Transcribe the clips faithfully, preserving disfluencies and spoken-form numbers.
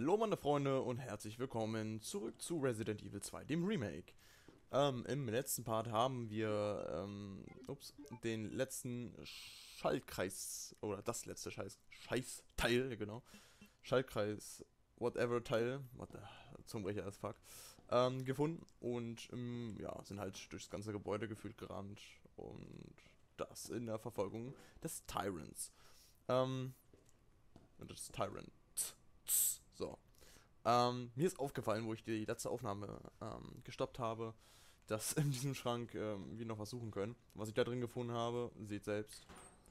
Hallo meine Freunde und herzlich willkommen zurück zu Resident Evil zwei, dem Remake. Ähm, im letzten Part haben wir, ähm, ups, den letzten Schaltkreis, oder das letzte Scheiß, Scheißteil, genau, Schaltkreis, whatever Teil, what the, Zungenbrecher as fuck, ähm, gefunden und, ähm, ja, sind halt durchs ganze Gebäude gefühlt gerannt und das in der Verfolgung des Tyrants. Ähm, des Tyrant. So. Ähm, mir ist aufgefallen, wo ich die letzte Aufnahme ähm, gestoppt habe, dass in diesem Schrank ähm, wir noch was suchen können. Was ich da drin gefunden habe, seht selbst.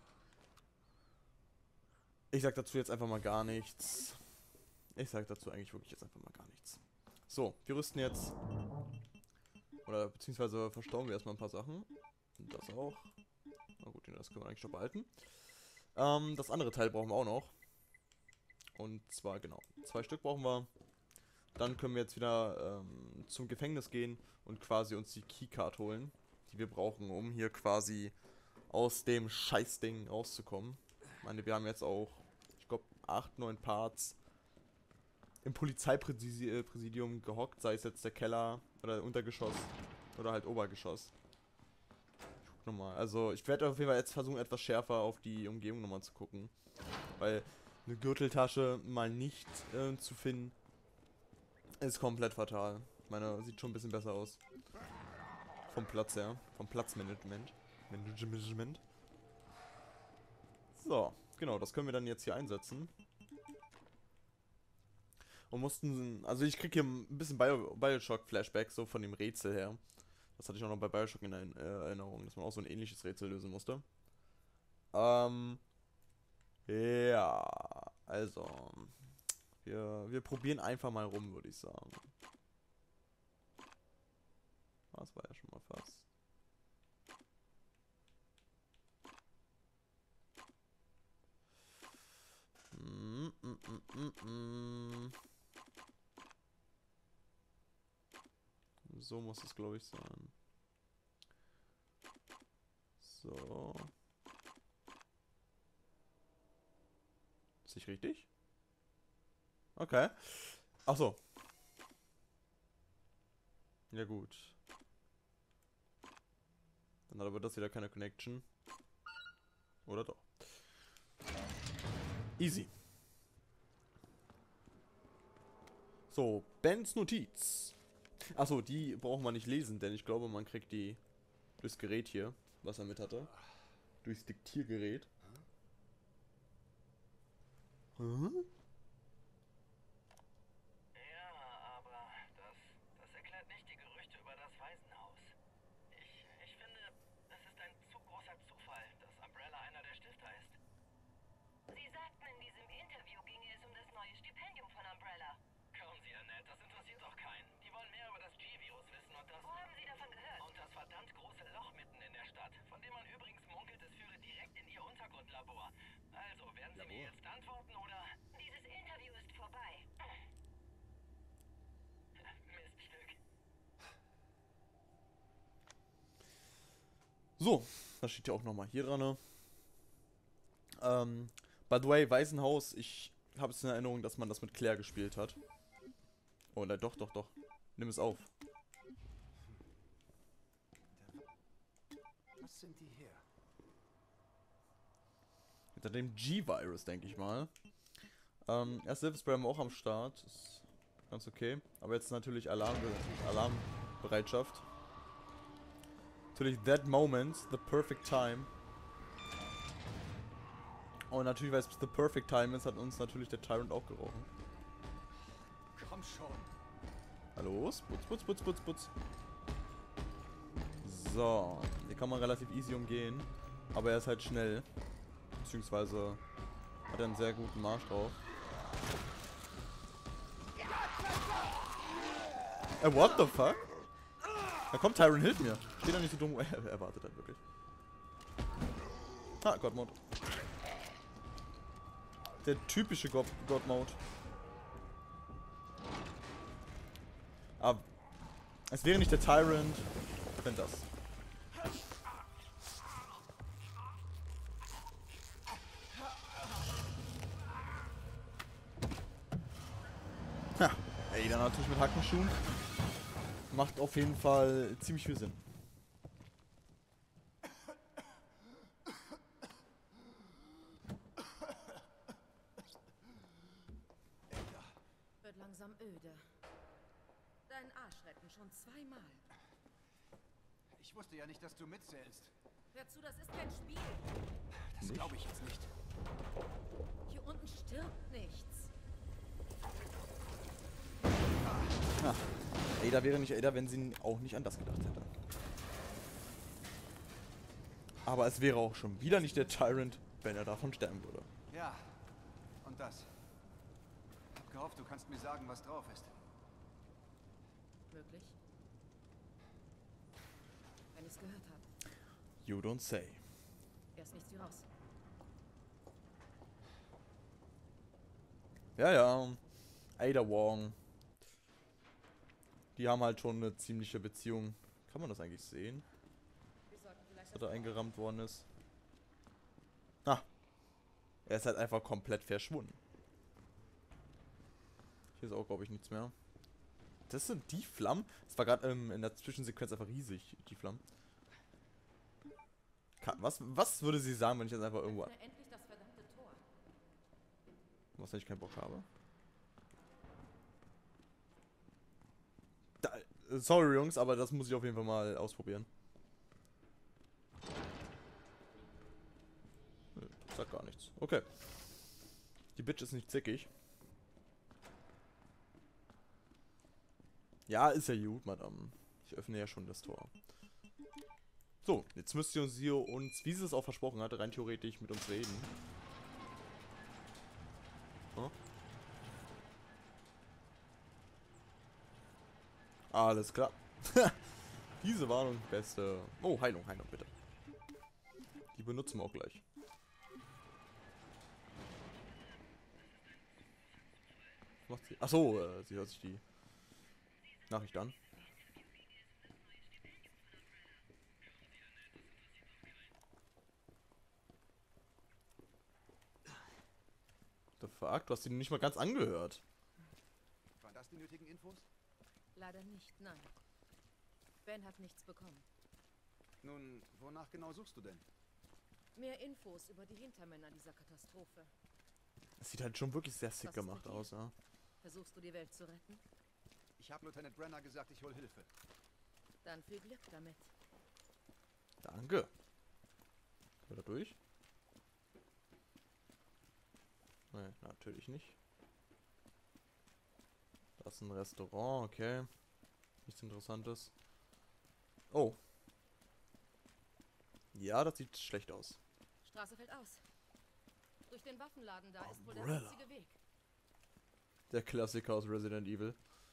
Ich sag dazu jetzt einfach mal gar nichts. Ich sag dazu eigentlich wirklich jetzt einfach mal gar nichts. So, wir rüsten jetzt. Oder beziehungsweise verstauen wir erstmal ein paar Sachen. Und das auch. Na gut, das können wir eigentlich schon behalten. Ähm, das andere Teil brauchen wir auch noch. Und zwar, genau, zwei Stück brauchen wir. Dann können wir jetzt wieder ähm, zum Gefängnis gehen und quasi uns die Keycard holen, die wir brauchen, um hier quasi aus dem Scheißding rauszukommen. Ich meine, wir haben jetzt auch, ich glaube, acht, neun Parts im Polizeipräsidium gehockt, sei es jetzt der Keller oder Untergeschoss oder halt Obergeschoss. Ich guck nochmal. Also ich werde auf jeden Fall jetzt versuchen, etwas schärfer auf die Umgebung nochmal zu gucken. Weil eine Gürteltasche mal nicht äh, zu finden, ist komplett fatal. Ich meine, sieht schon ein bisschen besser aus. Vom Platz her. Vom Platzmanagement. Management. So, genau, das können wir dann jetzt hier einsetzen. Und mussten, also ich krieg hier ein bisschen Bio, Bioshock-Flashback, so von dem Rätsel her. Das hatte ich auch noch bei Bioshock in Erinnerung, dass man auch so ein ähnliches Rätsel lösen musste. Ähm, ja, also, wir, wir probieren einfach mal rum, würde ich sagen. Das war ja schon mal fast. Mm, mm, mm, mm, mm. So muss es, glaube ich, sein. So. Ist nicht richtig? Okay. Ach so. Ja gut. Dann hat aber das wieder keine Connection. Oder doch? Easy. So, Bens Notiz. Achso, die brauchen wir nicht lesen, denn ich glaube, man kriegt die durchs Gerät hier, was er mit hatte. Durchs Diktiergerät. Hm? Ja, aber das, das erklärt nicht die Gerüchte über das Waisenhaus. Ich, ich finde, es ist ein zu großer Zufall, dass Umbrella einer der Stifter ist. Sie sagten, in diesem Interview ginge es um das neue Stipendium von Umbrella. Kommen Sie, Annette, das interessiert doch keinen. Die wollen mehr über das G-Virus wissen und das... Wo haben Sie davon gehört? Und das verdammt große Loch mitten in der Stadt, von dem man übrigens munkelt, es führe direkt in Ihr Untergrundlabor. Also, werden Sie mir jetzt antworten oder... Dieses Interview ist vorbei. Miststück. So, das steht ja auch nochmal hier dran. Ne? Ähm, by the way, Waisenhaus, ich habe es in Erinnerung, dass man das mit Claire gespielt hat. Oh, nein, doch, doch, doch. Nimm es auf. Was sind die hier? Hinter dem G-Virus, denke ich mal. Ähm, erst Silverspray haben wir auch am Start. Ist ganz okay. Aber jetzt natürlich Alarm Alarmbereitschaft. Natürlich that moment, the perfect time. Und natürlich, weil es the perfect time ist, hat uns natürlich der Tyrant auch gerochen. Komm schon. Hallo? Putz, putz, putz, putz, putz. So. Hier kann man relativ easy umgehen. Aber er ist halt schnell. Beziehungsweise hat er einen sehr guten Marsch drauf. Äh, what the fuck? Da kommt Tyrant, hilft mir. Steht da nicht so dumm. Er erwartet halt wirklich. Ah, God-Mode. Der typische God-Mode. Aber es wäre nicht der Tyrant, wenn das. Ja, ey, dann natürlich mit Hackenschuhen. Macht auf jeden Fall ziemlich viel Sinn. Wird langsam öde. Deinen Arsch retten schon zweimal. Ich wusste ja nicht, dass du mitzählst. Hör zu, das ist kein Spiel. Das glaube ich jetzt nicht. Hier unten stirbt nichts. Ja. Ada wäre nicht Ada, wenn sie auch nicht an das gedacht hätte. Aber es wäre auch schon wieder nicht der Tyrant, wenn er davon sterben würde. Ja. Und das. Hab gehofft, du kannst mir sagen, was drauf ist. Wirklich? Wenn ich es gehört habe. You don't say. Erst nichts wie raus. Ja, ja. Ada Wong. Die haben halt schon eine ziemliche Beziehung. Kann man das eigentlich sehen? Wir sollten vielleicht Dass er eingerammt worden ist. Ah. Er ist halt einfach komplett verschwunden. Hier ist auch, glaube ich, nichts mehr. Das sind die Flammen. Das war gerade ähm, in der Zwischensequenz einfach riesig, die Flammen. Ka- Was, was würde sie sagen, wenn ich jetzt einfach irgendwo... Öffne endlich das verdammte Tor. Was, wenn ich keinen Bock habe? Da, äh, sorry, Jungs, aber das muss ich auf jeden Fall mal ausprobieren. Nö, sag gar nichts. Okay. Die Bitch ist nicht zickig. Ja, ist ja gut, Madame. Ich öffne ja schon das Tor. So, jetzt müsst ihr uns hier uns, wie sie es auch versprochen hatte, rein theoretisch mit uns reden. Hm? Alles klar. Diese Warnung, beste. Oh, Heilung, Heilung, bitte. Die benutzen wir auch gleich. Was macht sie? Achso, äh, sie hört sich die Nachricht an. The fuck? Du hast ihn nicht mal ganz angehört. Waren das die nötigen Infos? Leider nicht, nein. Ben hat nichts bekommen. Nun, wonach genau suchst du denn? Mehr Infos über die Hintermänner dieser Katastrophe. Das sieht halt schon wirklich sehr sick Was ist gemacht mit dir? aus, ja. Versuchst du die Welt zu retten? Ich habe Lieutenant Brenner gesagt, ich hol Hilfe. Dann viel Glück damit. Danke. Können wir da durch? Nein, natürlich nicht. Das ist ein Restaurant, okay. Nichts Interessantes. Oh. Ja, das sieht schlecht aus. Straße fällt aus. Durch den Waffenladen da ist wohl der Umbrella. einzige Weg. Der Klassiker aus Resident Evil.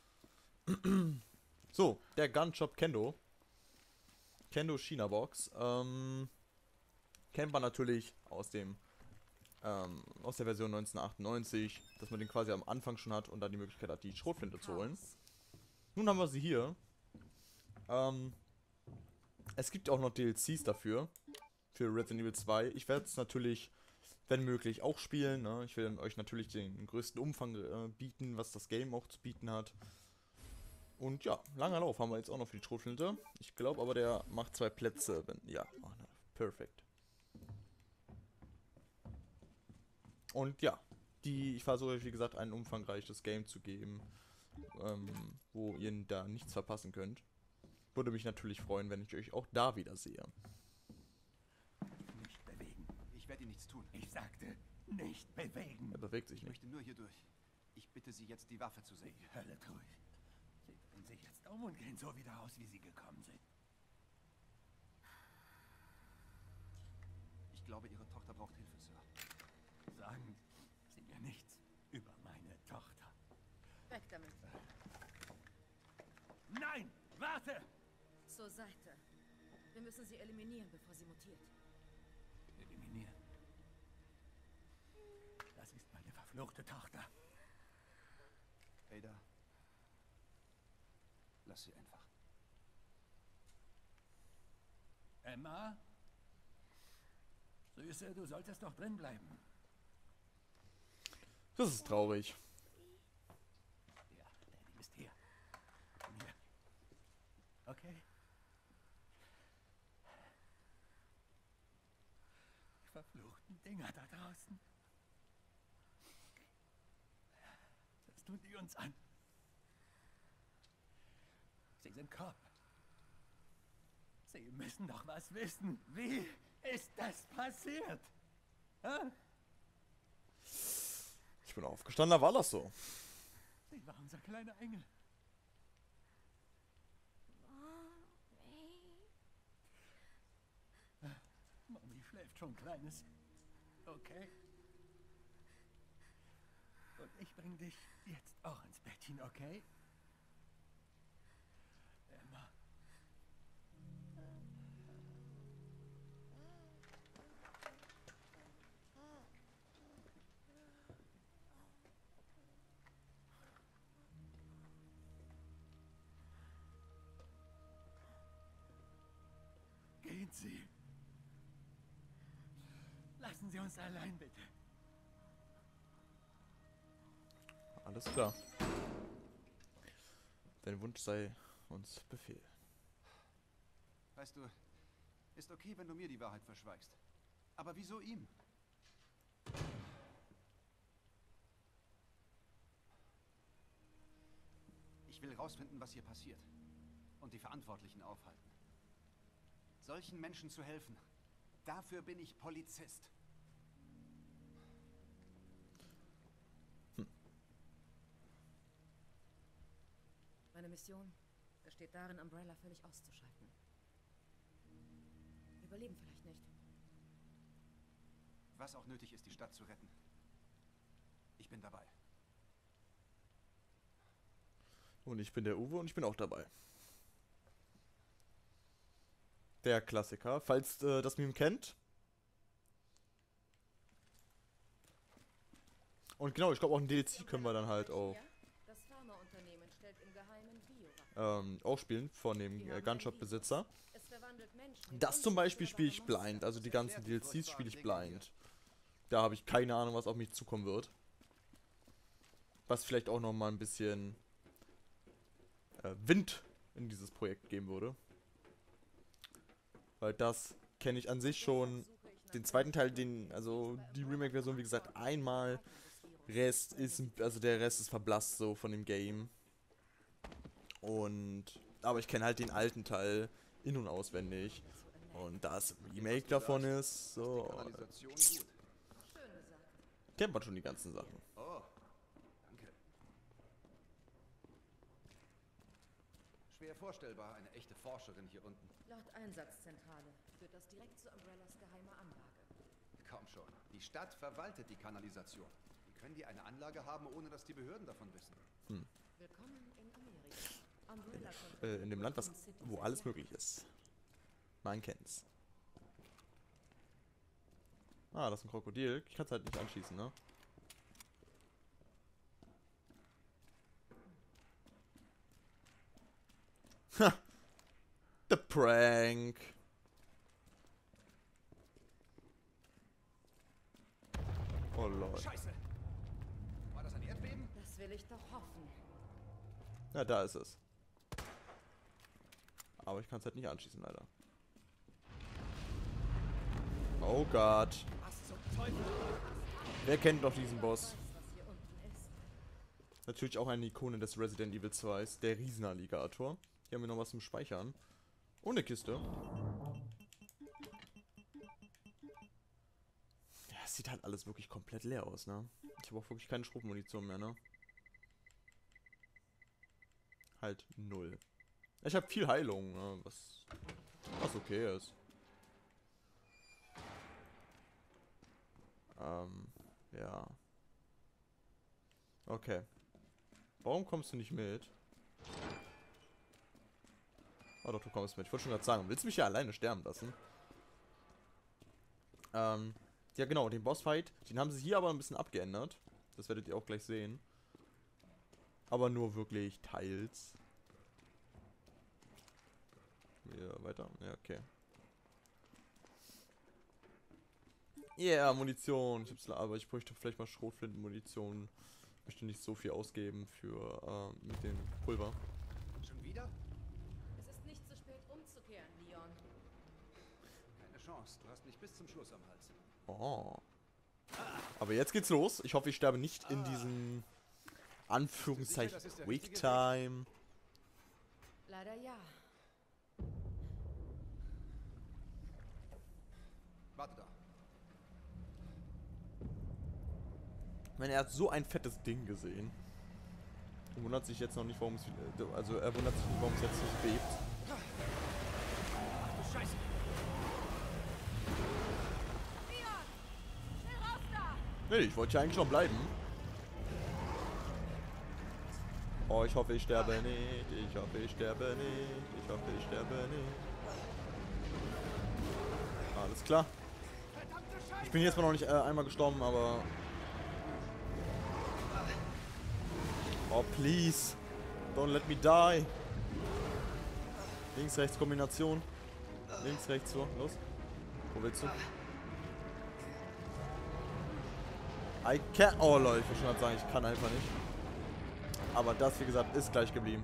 So, der Gunshop Kendo. Kendo China Box. Ähm, kennt man natürlich aus dem ähm, aus der Version neunzehnhundertachtundneunzig, dass man den quasi am Anfang schon hat und dann die Möglichkeit hat, die Schrotflinte zu holen. Chaos. Nun haben wir sie hier. Ähm, es gibt auch noch D L Cs dafür. Für Resident Evil zwei. Ich werde es natürlich, wenn möglich, auch spielen. Ne? Ich will euch natürlich den größten Umfang äh, bieten, was das Game auch zu bieten hat. Und ja, langer Lauf haben wir jetzt auch noch für die Schrotflinte. Ich glaube aber, der macht zwei Plätze. Wenn, ja, oh, na, perfekt. Und ja, die, ich versuche euch, wie gesagt, ein umfangreiches Game zu geben, ähm, wo ihr da nichts verpassen könnt. Würde mich natürlich freuen, wenn ich euch auch da wieder sehe. Nicht bewegen. Ich werde Ihnen nichts tun. Ich sagte, nicht bewegen. Er bewegt sich Ich nicht. möchte nur hier durch. Ich bitte Sie jetzt, die Waffe zu sehen. Die Hölle tue ich. Sie drehen sich jetzt um und gehen so wieder aus, wie sie gekommen sind. Ich glaube, Ihre Tochter braucht Hilfe, Sir. Sagen Sie mir nichts über meine Tochter. Weg damit. Nein, warte! Zur Seite. Wir müssen sie eliminieren, bevor sie mutiert. Eliminieren. Das ist meine verfluchte Tochter. Ada. Lass sie einfach. Emma? Süße, du solltest doch drin bleiben. Das ist traurig. Wir verfluchten Dinger da draußen. Das tun die uns an. Sie sind Cop. Sie müssen doch was wissen. Wie ist das passiert? Hä? Ich bin aufgestanden, da war das so. Sie war unser kleiner Engel. Mommy schläft schon, Kleines. Okay. Und ich bring dich jetzt auch ins Bettchen, okay? Emma. Gehen Sie. Lassen Sie uns allein, bitte. Alles klar. Dein Wunsch sei uns Befehl. Weißt du, ist okay, wenn du mir die Wahrheit verschweigst. Aber wieso ihm? Ich will rausfinden, was hier passiert. Und die Verantwortlichen aufhalten. Solchen Menschen zu helfen. Dafür bin ich Polizist. Meine Mission besteht darin, Umbrella völlig auszuschalten. Wir überleben vielleicht nicht. Was auch nötig ist, die Stadt zu retten. Ich bin dabei. Und ich bin der Uwe und ich bin auch dabei. Der Klassiker, falls äh, das Meme kennt. Und genau, ich glaube auch ein D L C können wir dann halt auch, Das Pharmaunternehmen stellt im Geheimen Biowaffen. ähm, auch spielen von dem äh, Gunshop-Besitzer. Es verwandelt Menschen in Das zum Beispiel spiele ich unzerstörbare blind, also die ganzen D L Cs spiele ich blind. Da habe ich keine Ahnung, was auf mich zukommen wird. Was vielleicht auch noch mal ein bisschen äh, Wind in dieses Projekt geben würde. Weil das kenne ich an sich schon. Den zweiten Teil, den, also die Remake-Version, wie gesagt, einmal. Rest ist, also der Rest ist verblasst so von dem Game. Und, aber ich kenne halt den alten Teil in- und auswendig. Und da es ein Remake davon ist, so, Kanalisation gut. Schön gesagt. kennt man schon die ganzen Sachen. Oh, danke. Schwer vorstellbar, eine echte Forscherin hier unten. Laut Einsatzzentrale führt das direkt zu Umbrellas geheimer Anlage. Komm schon. Die Stadt verwaltet die Kanalisation. Wie können die eine Anlage haben, ohne dass die Behörden davon wissen? Willkommen in Amerika. Umbrella Äh, in dem Land, was, wo alles möglich ist. Man kennt's. Ah, das ist ein Krokodil. Ich kann es halt nicht anschießen, ne? Ha! The prank! Oh Lord. Scheiße! War das ein Erdbeben? Das will ich doch hoffen. Ja, da ist es. Aber ich kann es halt nicht anschießen, leider. Oh Gott. Was zum Teufel? Wer kennt doch diesen Boss? Weiß, was hier unten ist. Natürlich auch eine Ikone des Resident Evil zwei, der Riesenalligator. Hier haben wir noch was zum Speichern. Und eine Kiste. Ja, es sieht halt alles wirklich komplett leer aus, ne? Ich habe auch wirklich keine Schrotmunition mehr, ne? Halt null. Ich habe viel Heilung, ne? was, was okay ist. Ähm, ja. Okay. Warum kommst du nicht mit? Oh doch, du kommst mit. Ich wollte schon gerade sagen, willst du mich hier alleine sterben lassen? Ähm, ja genau, den Bossfight, den haben sie hier aber ein bisschen abgeändert. Das werdet ihr auch gleich sehen. Aber nur wirklich teils. Hier weiter? Ja, okay. Ja, yeah, Munition. Ich hab's, aber ich bräuchte vielleicht mal Schrotflinten-Munition. Ich möchte nicht so viel ausgeben für äh, mit dem Pulver. Schon wieder? Es ist nicht zu spät umzukehren, Leon. Keine Chance. Du hast mich bis zum Schluss am Hals. Oh. Aber jetzt geht's los. Ich hoffe, ich sterbe nicht in diesem Anführungszeichen Weak Time. Leider ja. Warte da. Ich meine, er hat so ein fettes Ding gesehen. Er wundert sich jetzt noch nicht, warum es... Also er wundert sich nicht, warum es jetzt nicht bebt. Ach du Scheiße. Leon! Schnell raus da! Nee, ich wollte ja eigentlich noch bleiben. Oh, ich hoffe, ich sterbe nicht. Ich hoffe, ich sterbe nicht. Ich hoffe, ich sterbe nicht. Alles klar. Ich bin jetzt mal noch nicht äh, einmal gestorben, aber... Oh, please. Don't let me die. Links, rechts, Kombination. Links, rechts, so. Los. Wo willst du? I can... Oh, Leute, ich wollte schon sagen, ich kann einfach nicht. Aber das, wie gesagt, ist gleich geblieben.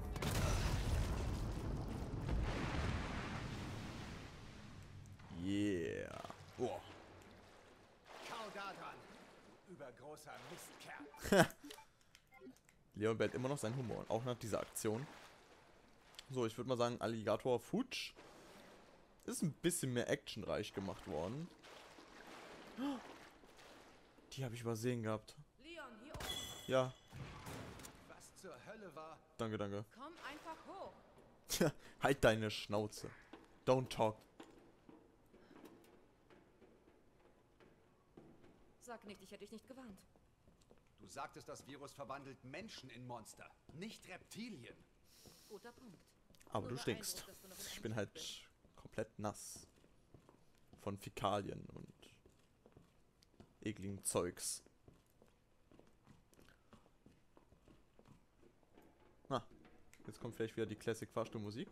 Yeah. Oh. Kau da dran. Du übergroßer Mistkerl. Leon behält immer noch seinen Humor, auch nach dieser Aktion. So, ich würde mal sagen, Alligator Futsch ist ein bisschen mehr actionreich gemacht worden. Die habe ich übersehen gehabt. Leon, hier oben! Ja, Was zur Hölle war? danke, danke. Komm einfach hoch! Tja, halt deine Schnauze. Don't talk. Sag nicht, ich hätte dich nicht gewarnt. Du sagtest, das Virus verwandelt Menschen in Monster, nicht Reptilien. Guter Punkt. Aber du Nur stinkst. beeindruckt, dass du noch in Ich einem bin Schiff halt bist. komplett nass. Von Fäkalien und ekligen Zeugs. Na, jetzt kommt vielleicht wieder die Classic Fahrstuhlmusik.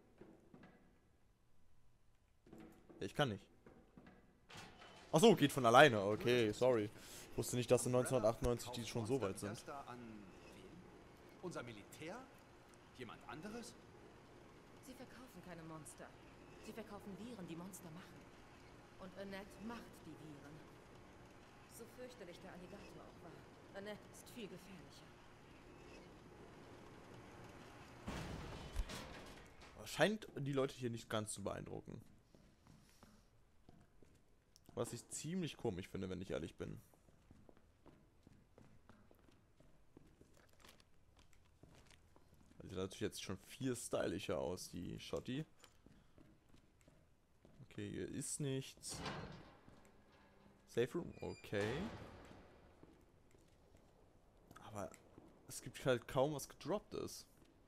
Ich kann nicht. Ach so, geht von alleine. Okay, sorry. Wusste nicht, dass in neunzehnhundertachtundneunzig die schon so weit sind. Das da an wen? Unser Militär? Jemand anderes? Sie verkaufen keine Monster. Sie verkaufen Viren, die Monster machen. Und Annette macht die Viren. So fürchterlich der Alligator auch war. Annette ist viel gefährlicher. Scheint die Leute hier nicht ganz zu beeindrucken. Was ich ziemlich komisch finde, wenn ich ehrlich bin. Sieht natürlich jetzt schon viel stylischer aus, die Schotti. Okay, hier ist nichts. Safe Room, okay. Aber es gibt halt kaum was gedroppt ist.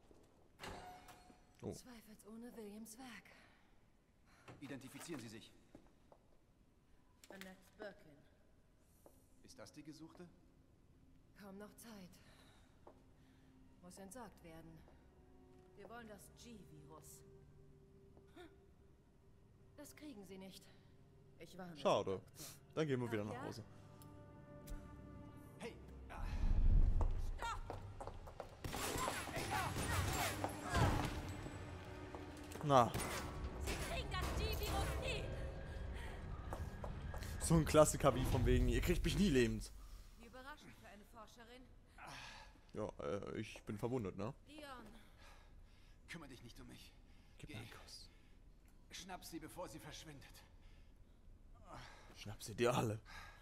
Oh. Zweifelsohne Williams Werk. Identifizieren Sie sich. Annette Birkin. Ist das die Gesuchte? Kaum noch Zeit. Muss entsorgt werden. Wir wollen das G-Virus. Hm. Das kriegen Sie nicht. Ich warne Sie, Schade. Doktor. Dann gehen wir wieder Ach, nach ja? Hause. Hey! Ah, Na, Sie kriegen das G-Virus nie! so ein Klassiker wie von wegen, ihr kriegt mich nie lebend. Wie überraschend für eine Forscherin. Ja, äh, ich bin verwundert, ne? Leon, kümmere dich nicht um mich. Gib Geh. mir einen Kuss. Schnapp sie, bevor sie verschwindet. Schnapp sie dir alle.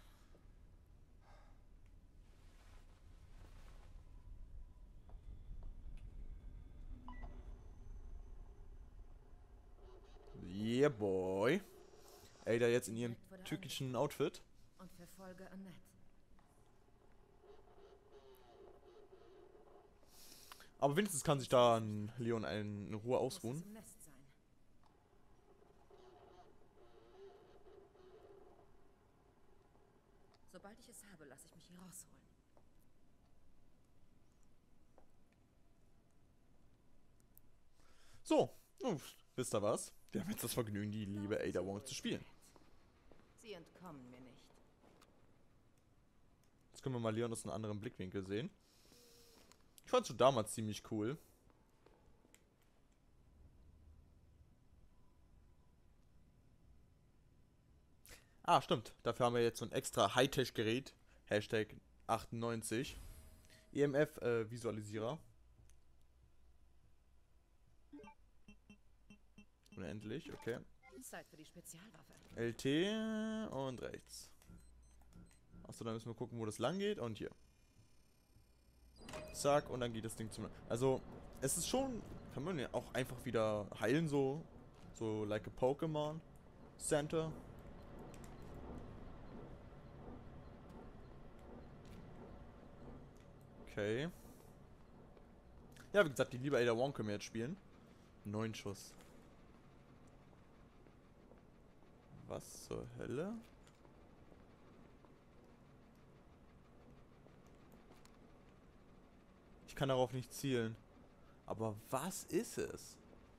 Yeah, boy. Ada jetzt in ihrem türkischen Outfit. und verfolge Annette. Aber wenigstens kann sich da ein Leon in Ruhe Muss es ausruhen. im Nest sein. Sobald ich es habe, lasse ich mich hier rausholen. So, uff, wisst ihr was? Wir haben jetzt das Vergnügen, die liebe Ada Wong zu spielen. Sie entkommen mir nicht. Jetzt können wir mal Leon aus einem anderen Blickwinkel sehen. Ich fand schon damals ziemlich cool. Ah, stimmt. Dafür haben wir jetzt so ein extra Hightech-Gerät. Hashtag achtundneunzig. E M F-Visualisierer. Unendlich, okay. Zeit für die Spezialwaffe. L T und rechts. Achso, dann müssen wir gucken, wo das lang geht. Und hier. Zack, und dann geht das Ding zum... Also, es ist schon... Kann man ja auch einfach wieder heilen, so. So, like a Pokémon Center. Okay. Ja, wie gesagt, die liebe Ada Wong können wir jetzt spielen. Neun Schuss. Was zur Hölle? Ich kann darauf nicht zielen. Aber was ist es?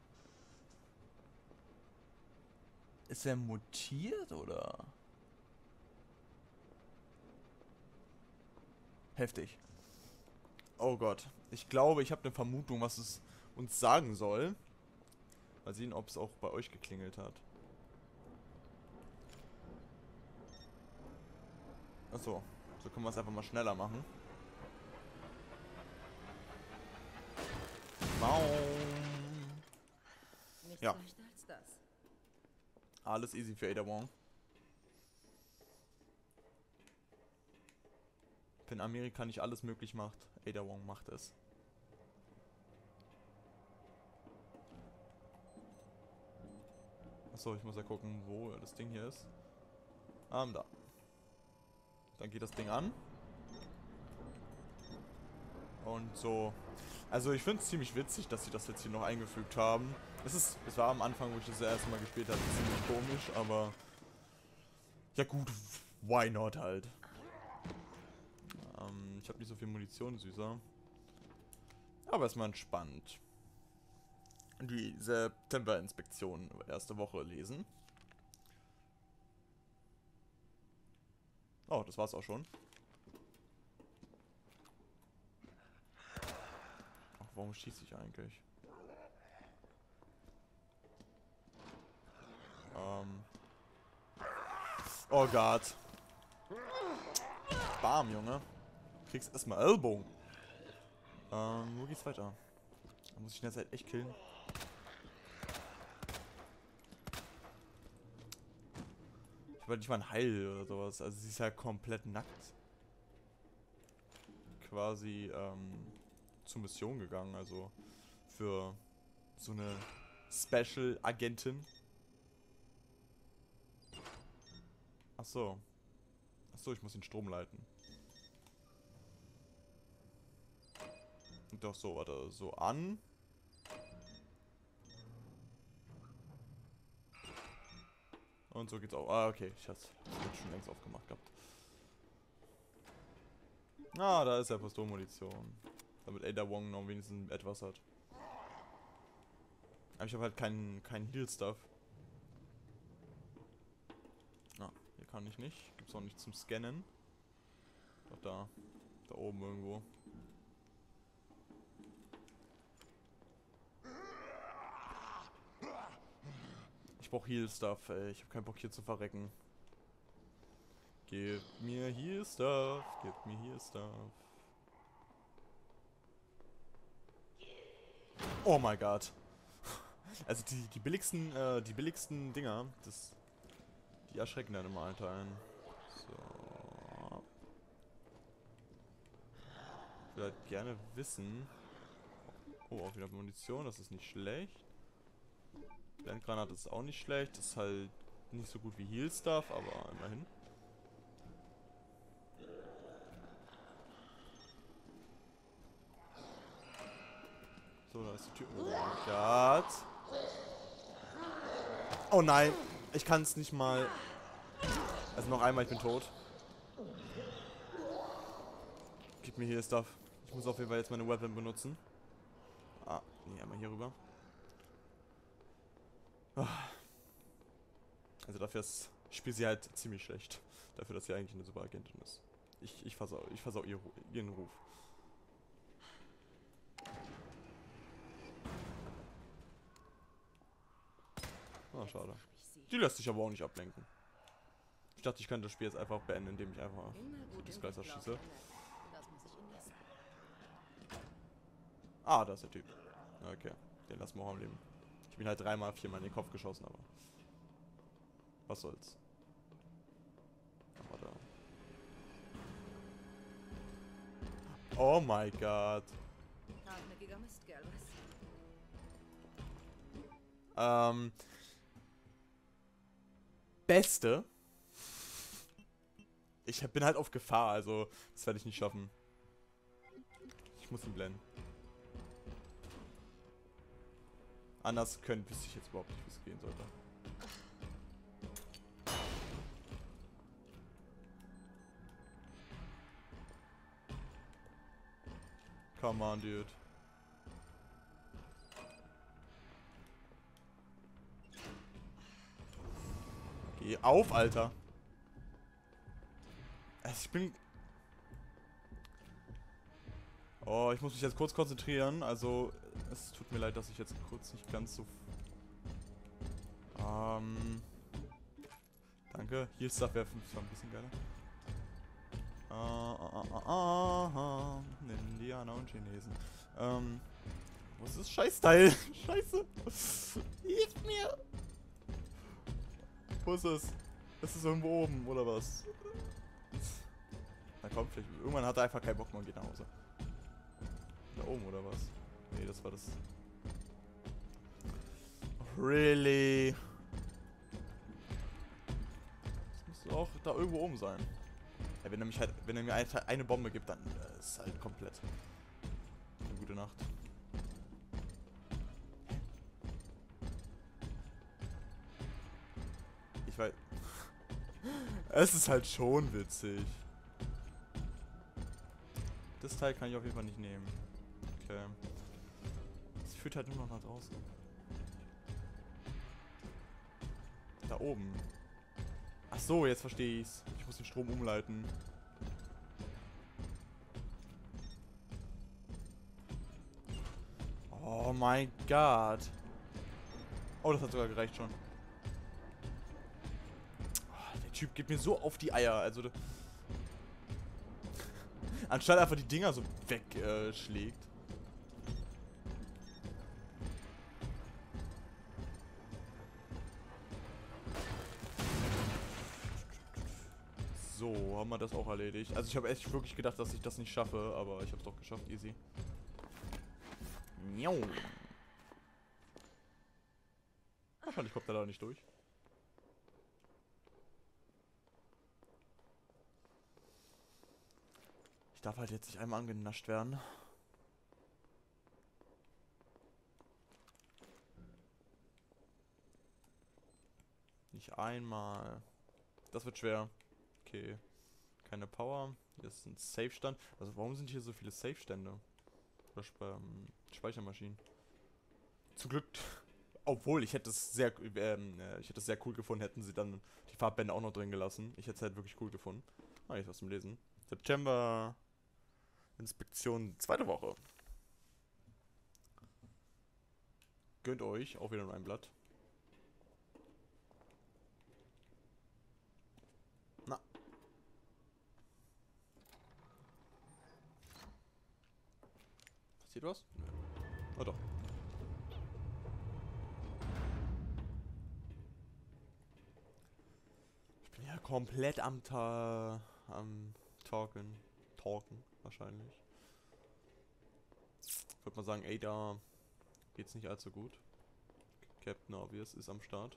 Ist er mutiert oder? Heftig. Oh Gott. Ich glaube, ich habe eine Vermutung, was es uns sagen soll. Mal sehen, ob es auch bei euch geklingelt hat. Achso. So können wir es einfach mal schneller machen. Baum. Nichts Ja. leichter als das. Alles easy für Ada Wong. Wenn Amerika nicht alles möglich macht, Ada Wong macht es. Achso, ich muss ja gucken, wo das Ding hier ist. Ah, da. Dann geht das Ding an. Und so. Also ich finde es ziemlich witzig, dass sie das jetzt hier noch eingefügt haben. Es ist, es war am Anfang, wo ich das erste Mal gespielt habe, ziemlich komisch, aber ja gut, why not halt. Ähm, ich habe nicht so viel Munition, süßer. Aber erstmal entspannt. Die September-Inspektion erste Woche lesen. Oh, das war's auch schon. Ach, warum schieße ich eigentlich? Ähm. Oh Gott. Bam, Junge. Du kriegst erstmal Ellbogen. Ähm, wo geht's weiter? Da muss ich in der Zeit echt killen. Ich war nicht mal ein Heil oder sowas. Also sie ist ja komplett nackt. Quasi ähm, zur Mission gegangen. Also für so eine Special-Agentin. Ach so. Ach so, ich muss den Strom leiten. Doch so, warte, so an. Und so geht's auch. Ah, okay, ich hab's jetzt schon längst aufgemacht gehabt. Ah, da ist ja Pistolmunition. Damit Ada Wong noch wenigstens etwas hat. Aber ich habe halt keinen keinen Heal-Stuff. Ah, hier kann ich nicht. Gibt's auch nicht zum Scannen. Doch da. Da oben irgendwo. Ich brauch Heal-Stuff, ey. Ich habe keinen Bock hier zu verrecken. Gib mir Heal-Stuff. Gib mir Heal-Stuff. Oh mein Gott. Also die, die billigsten, äh, die billigsten Dinger, das, die erschrecken dann immer halt ein. So. Ich würde halt gerne wissen. Oh, auch wieder Munition, das ist nicht schlecht. Blendgranate ist auch nicht schlecht, das ist halt nicht so gut wie Heal Stuff, aber immerhin. So, da ist die Tür. Oh mein Gott. Oh nein, ich kann es nicht mal. Also noch einmal, ich bin tot. Gib mir hier Stuff. Ich muss auf jeden Fall jetzt meine Weapon benutzen. Ah, nee, einmal hier rüber. Also dafür ist, ich spiele sie halt ziemlich schlecht. Dafür, dass sie eigentlich eine super Agentin ist. Ich, ich versau, ich versau ihr, ihren Ruf. Ah, schade. Die lässt sich aber auch nicht ablenken. dachte, ich könnte das Spiel jetzt einfach beenden, indem ich einfach Immer gut das im Gleis Blick schieße. laufen, das muss ich Ihnen lassen. Ah, da ist der Typ. Okay, den lassen wir auch am Leben. Ich bin halt dreimal, viermal in den Kopf geschossen, aber... Was soll's. Aber da... Oh mein Gott. Hartnäckiger Mistkerl, was? Ähm... Beste. Ich hab- bin halt auf Gefahr, also das werde ich nicht schaffen. Ich muss ihn blenden. Anders können, wüsste ich jetzt überhaupt nicht, wie es gehen sollte. Come on, dude. Geh auf, Alter. Also ich bin... Oh, ich muss mich jetzt kurz konzentrieren. Also, es tut mir leid, dass ich jetzt kurz nicht ganz so... Ähm... Danke. Hier Stuff wäre ein bisschen geiler. Ah, ah, ah, ah, ah, Indianer und Chinesen. Ähm... Wo ist das Scheißteil? Scheiße. Hilf mir. Wo ist es? Ist es irgendwo oben, oder was? Na komm, vielleicht... Irgendwann hat er einfach keinen Bock mehr und geht nach Hause. Da oben, oder was? Nee, das war das... Really? Das müsste auch da irgendwo oben sein. Ja, wenn er mich halt... Wenn er mir eine, eine Bombe gibt, dann äh, ist halt komplett... Eine gute Nacht. Ich weiß... Es ist halt schon witzig. Das Teil kann ich auf jeden Fall nicht nehmen. Okay. Es führt halt nur noch nach draußen. Da oben. Ach so, jetzt verstehe ich's. Ich muss den Strom umleiten. Oh mein Gott. Oh, das hat sogar gereicht schon. Oh, der Typ geht mir so auf die Eier. Also, anstatt einfach die Dinger so wegschlägt. Äh, so, haben wir das auch erledigt. Also ich habe echt wirklich gedacht, dass ich das nicht schaffe, aber ich habe es doch geschafft, easy. Miau. Wahrscheinlich kommt er da nicht durch. Ich darf halt jetzt nicht einmal angenascht werden. Nicht einmal. Das wird schwer. Okay. Keine Power. Hier ist ein Safe-Stand. Also warum sind hier so viele Safe-Stände? Oder Spe ähm, Speichermaschinen? Zum Glück. Obwohl, ich hätte es sehr, ähm, äh, ich hätte es sehr cool gefunden, hätten sie dann die Farbbänder auch noch drin gelassen. Ich hätte es halt wirklich cool gefunden. Ah, jetzt was zum Lesen. September. Inspektion, zweite Woche. Gönnt euch, auch wieder nur ein Blatt. Na. Passiert was? Nö. Oh doch. Ich bin ja komplett am Ta... am Talken. Talken. Wahrscheinlich. Ich würde mal sagen, ey, da geht's nicht allzu gut. Captain Obvious ist am Start.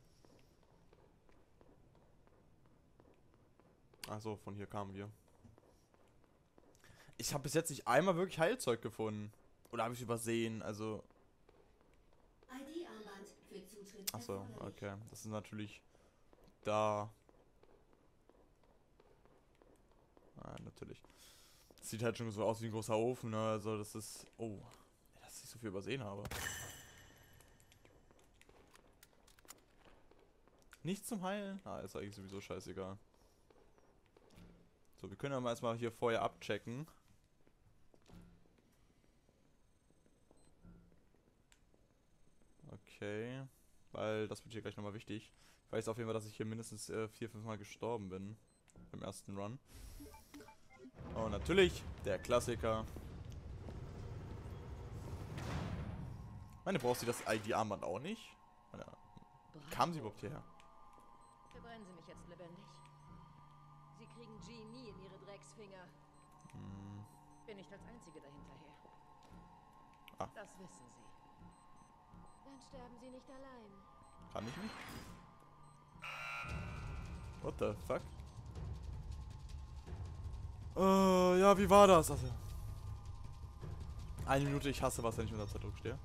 Achso, von hier kamen wir. Ich habe bis jetzt nicht einmal wirklich Heilzeug gefunden. Oder habe ich übersehen, also... I D-Armband für Zutritt. Achso, okay. Das ist natürlich da. Ah, natürlich. Das sieht halt schon so aus wie ein großer Ofen, ne? Also das ist... Oh, dass ich so viel übersehen habe. Nicht zum Heilen? Ah, ist eigentlich sowieso scheißegal. So, wir können ja mal erstmal hier vorher abchecken. Okay. weil das wird hier gleich nochmal wichtig. Ich weiß auf jeden Fall, dass ich hier mindestens äh, vier, fünf Mal gestorben bin im ersten Run. Und natürlich der Klassiker. Meine, brauchst du das I D-Armband auch nicht? Meine, wie kam sie überhaupt hierher? Verbrennen Sie mich jetzt lebendig. Sie kriegen G nie in Ihre Drecksfinger. Hm. Bin nicht als Einzige dahinterher. Ah. Das wissen Sie. Dann sterben Sie nicht allein. Kann ich nicht? What the fuck? Äh, ja, wie war das? Also, eine Minute, ich hasse was, wenn ich unter Zeitdruck stehe.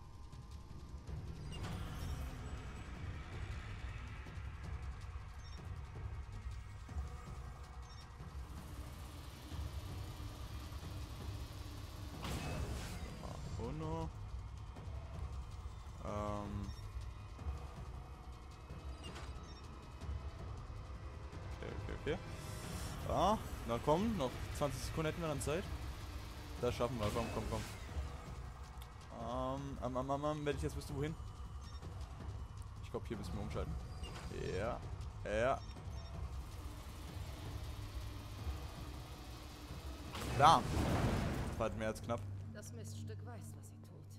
Oh no. Ähm. Okay, okay, okay. Ja, na komm, noch zwanzig Sekunden hätten wir dann Zeit. Das schaffen wir, komm, komm, komm. Ähm, ähm, ähm, ähm, ähm, wenn ich jetzt wüsste, wohin? Ich glaube, hier müssen wir umschalten. Ja, ja. Da! Das war halt mehr als knapp. Das Miststück weiß, was sie tut.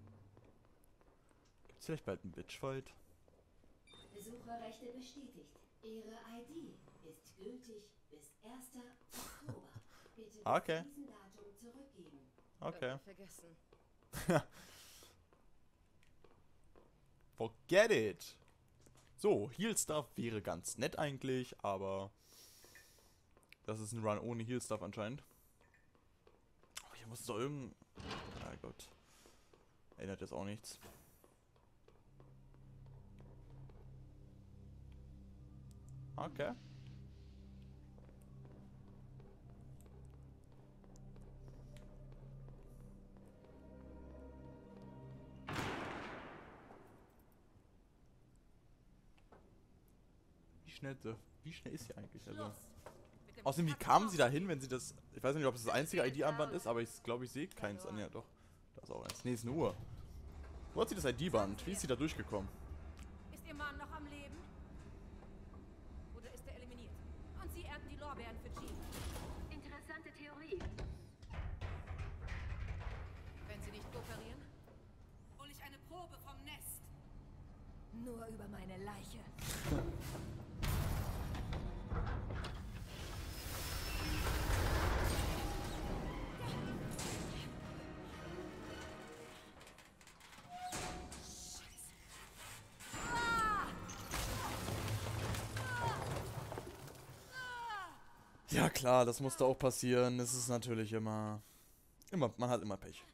Gibt's vielleicht bald einen Bitchfight? Besucherrechte bestätigt. Ihre I D ist gültig bis ersten Oktober. Bitte bis Okay. zu diesem Datum zurückgeben. Okay. Vergessen. Forget it! So, Heal Stuff wäre ganz nett eigentlich, aber das ist ein Run ohne Heal Stuff anscheinend. Oh, hier muss es doch irgendein... Ah Gott. Ändert jetzt auch nichts. Okay. Wie schnell, wie schnell ist sie eigentlich? Also, außerdem, wie kamen sie da hin, wenn sie das... Ich weiß nicht, ob es das einzige I D-Armband ist, aber ich glaube, ich sehe keins an. Ja, doch. Da ist auch eins. Nee, ist eine Uhr. Wo hat sie das I D-Band? Wie ist sie da durchgekommen? Ist Ihr Mann noch am Leben? Oder ist er eliminiert? Und Sie ernten die Lorbeeren für G. Interessante Theorie. Wenn Sie nicht kooperieren, Hol ich eine Probe vom Nest. nur über meine Leiche. Ja klar, das musste auch passieren. Es ist natürlich immer... Immer, man hat immer Pech.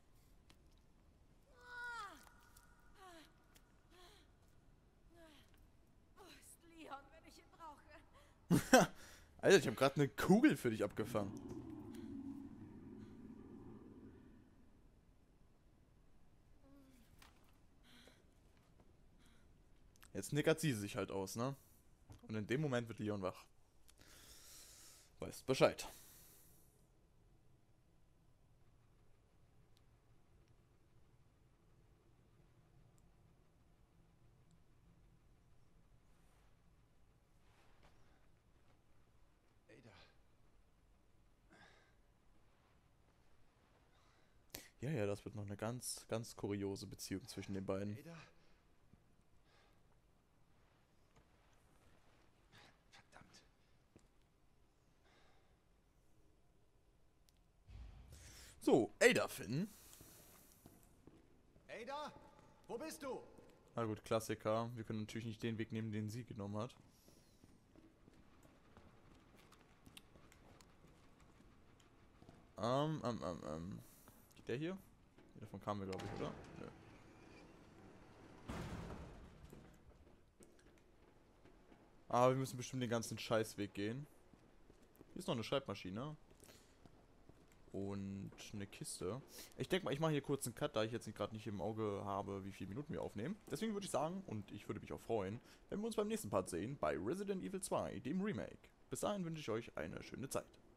Wo ist Leon, wenn ich ihn brauche? Alter, ich habe gerade eine Kugel für dich abgefangen. Jetzt nickert sie sich halt aus, ne? Und in dem Moment wird Leon wach. Weißt Bescheid. Ada. Ja, ja, das wird noch eine ganz, ganz kuriose Beziehung zwischen den beiden. Ada? Verdammt. So, Ada Finn. Ada? Wo bist du? Na gut, Klassiker. Wir können natürlich nicht den Weg nehmen, den sie genommen hat. Ähm, ähm, ähm, ähm. Geht der hier? Davon kamen wir, glaube ich, oder? Nö. Aber wir müssen bestimmt den ganzen Scheißweg gehen. Hier ist noch eine Schreibmaschine. Und eine Kiste. Ich denke mal, ich mache hier kurz einen Cut, da ich jetzt gerade nicht im Auge habe, wie viele Minuten wir aufnehmen. Deswegen würde ich sagen, und ich würde mich auch freuen, wenn wir uns beim nächsten Part sehen, bei Resident Evil zwei, dem Remake. Bis dahin wünsche ich euch eine schöne Zeit.